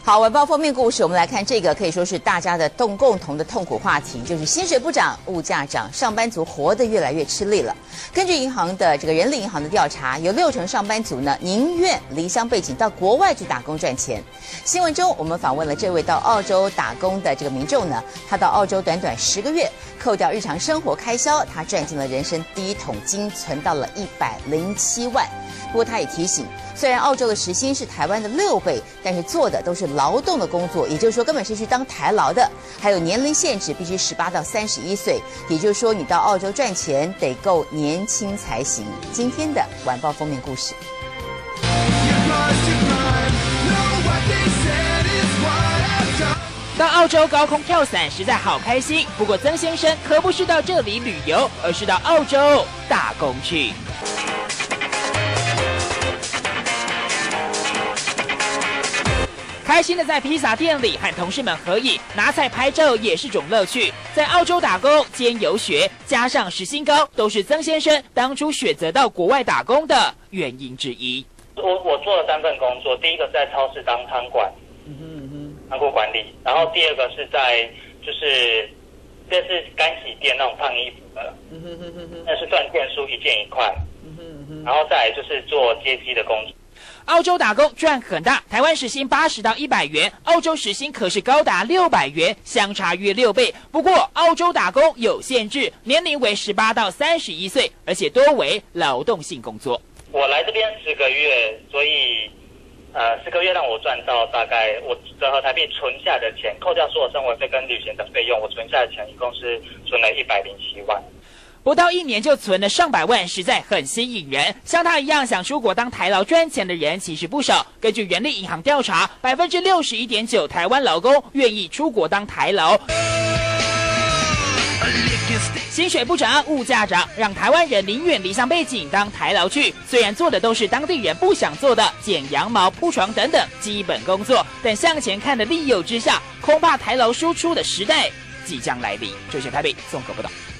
好，晚报封面故事，我们来看这个可以说是大家的共同的痛苦话题，就是薪水不涨，物价涨，上班族活得越来越吃力了。根据银行的人力银行的调查，有60%上班族呢宁愿离乡背井到国外去打工赚钱。新闻中我们访问了这位到澳洲打工的民众呢，他到澳洲短10个月，扣掉日常生活开销，他赚进了人生第一桶金，存到了107万。不过他也提醒，虽然澳洲的时薪是台湾的6倍，但是做的都是劳动的工作，也就是说根本是去当台劳的。还有年龄限制，必须18到31岁，也就是说你到澳洲赚钱得够年轻才行。今天的晚报封面故事。 到澳洲高空跳伞实在好开心，不过曾先生可不是到这里旅游，而是到澳洲打工去。开心的在披萨店里和同事们合影，拿菜拍照也是种乐趣。在澳洲打工兼游学，加上时薪高，都是曾先生当初选择到国外打工的原因之一。 我做了3份工作，第一个是在超市当仓管，仓库管理，然后第二个是在这是干洗店那种烫衣服的，那是赚件数1件1块，然后再来就是做接机的工作。 澳洲打工赚很大，台湾时薪80到100元，澳洲时薪可是高达600元，相差约6倍。不过澳洲打工有限制，年龄为18到31岁，而且多为劳动性工作。 我来这边10个月，所以10个月让我赚到大概我折合台币存下的钱，扣掉所有生活费跟旅行的费用，我存下的钱一共是存了107万。 不到1年就存了上百万，实在很吸引人。像他一样想出国当台劳赚钱的人其实不少。根据人力银行调查，61.9%台湾劳工愿意出国当台劳。薪水不涨，物价涨，让台湾人宁愿离乡背井当台劳去。虽然做的都是当地人不想做的剪羊毛、铺床等等基本工作，但向前看的利诱之下，恐怕台劳输出的时代即将来临。这是台北综合报道。